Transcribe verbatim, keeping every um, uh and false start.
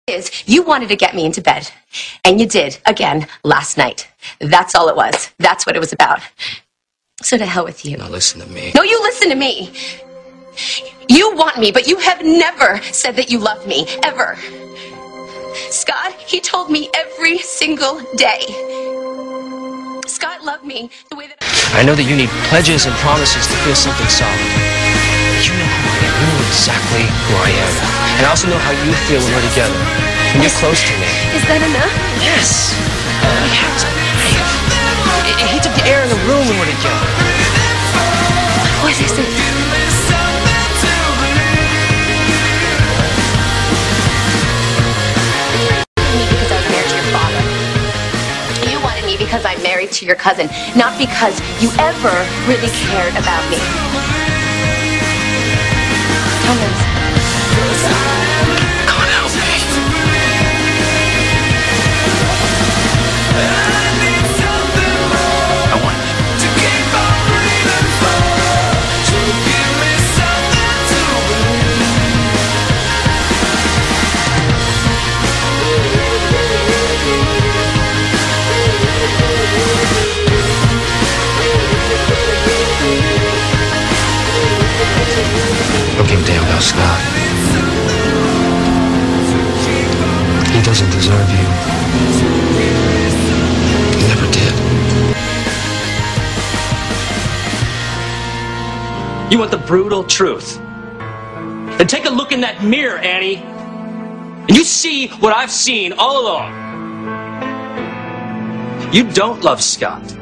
is, you wanted to get me into bed. And you did, again, last night. That's all it was. That's what it was about. So to hell with you. Now listen to me. No, you listen to me. You want me, but you have never said that you love me, ever. Scott, he told me every single day. Scott loved me the way that I... I know that you need pledges and promises to feel something solid. But you know who I am. You know exactly who I am. And I also know how you feel when we're together. When you're close to me. Is that enough? Yes. He has a knife. It, it heats up the air in the room when we're together. What is it? Because I'm married to your father. You wanted me because I'm married to your cousin, not because you ever really cared about me. Thomas. Come on, help me. I want you. Don't give a damn about Scott. He doesn't deserve you. He never did. You want the brutal truth? Then take a look in that mirror, Annie. And you see what I've seen all along. You don't love Scott.